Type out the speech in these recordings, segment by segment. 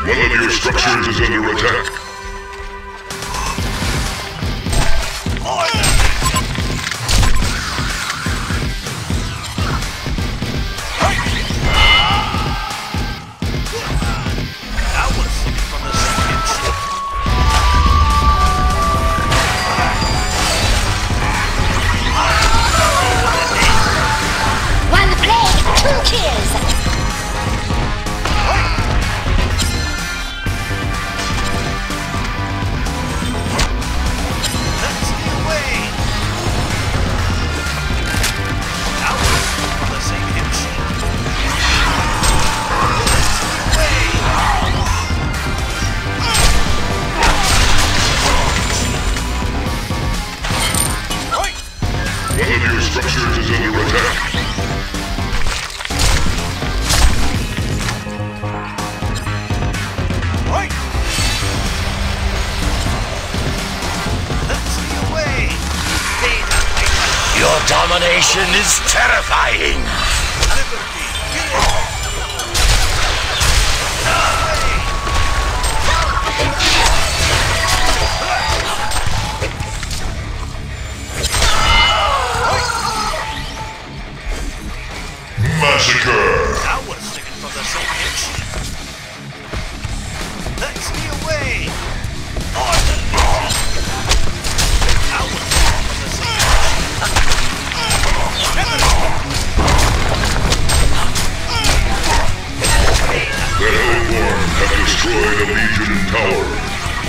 One of your structures is under attack. Domination is terrifying! Massacre! I was singing from the same hymn sheet. Let's me away! I was singing from the same The Hellborn have destroyed a Legion tower.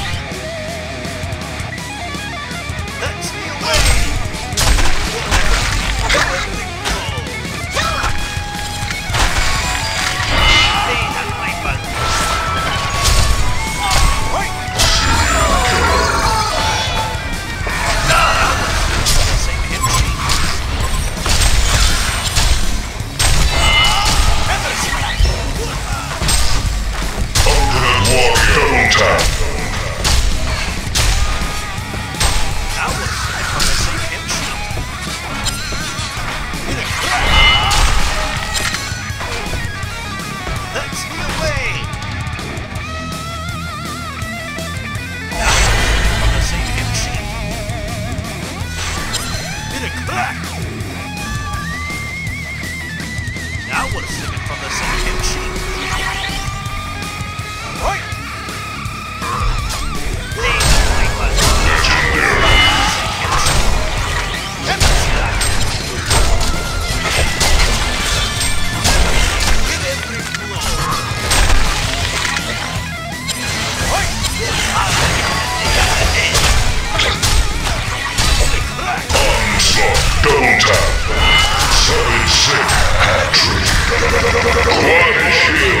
Let's me away! Double tap. I was singing from the same hymn sheet. Let's me away! I was singing from the same hymn sheet. In a crack! I was singing from the same hymn sheet. Right! Double tap. 7-6 hat trick. Quad shield.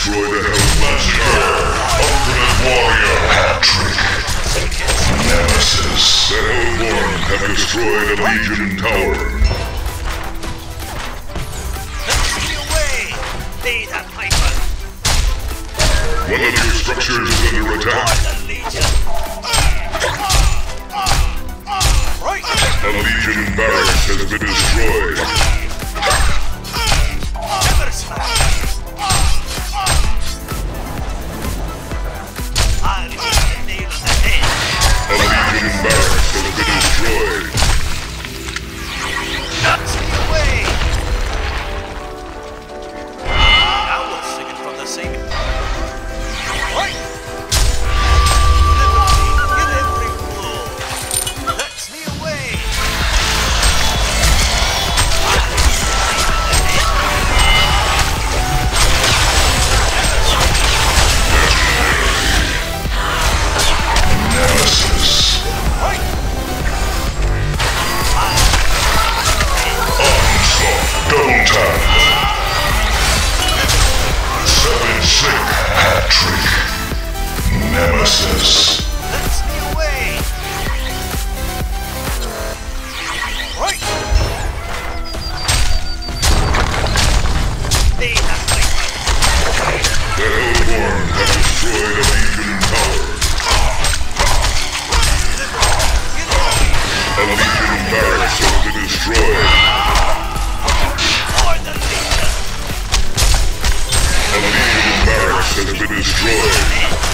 destroyed a Hell's Tower. Ultimate Warrior. Hat-trick. Nemesis. The Hellborn have destroyed a Legion Tower. Get away! Beta Piper! One of your structures is under attack. The Legion! Right! A Legion barracks has been destroyed. Never smash! I'll hit the nail on the head! A Legion barracks has been destroyed. Nuts away! Now we're singing from the same... Right! Get every blow! Nuts me away! Nemesis. Right! Onslaught. Double tap. 7-6. Hat-trick. Nemesis. Nuts me away! Right! Beta Piper! The Hellborn have destroyed a Legion Tower. A Legion barracks has been destroyed. For the Legion! A Legion barracks has been destroyed.